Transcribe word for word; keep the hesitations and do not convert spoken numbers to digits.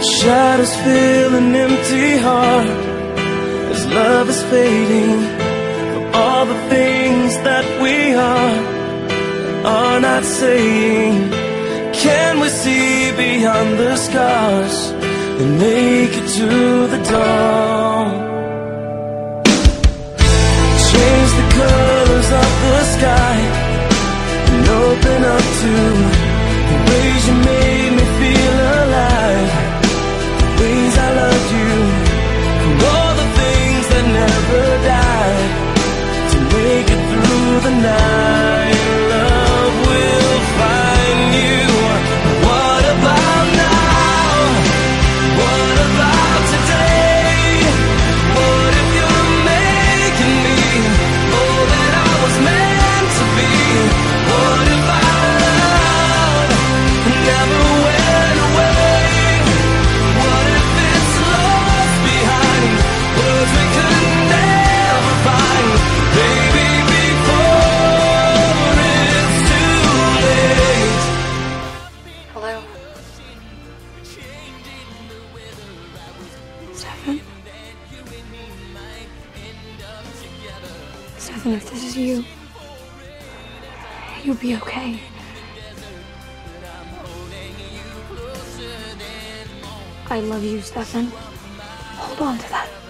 Shadows fill an empty heart as love is fading. For all the things that we are are not saying. Can we see beyond the scars and make it to the dawn? Change the colors of the sky and open up to the ways you made me feel alive, the ways I loved you, for all the things that never died, to make it through the night. Love will find you. What about now? What about today? What if you're making me all that I was meant to be? What if our love never went away? What if it's lost behind words we could never find? Baby, before it's too late. Hello? Stefan? Stefan, if this is you, you'll be okay. I love you, Stefan. Hold on to that.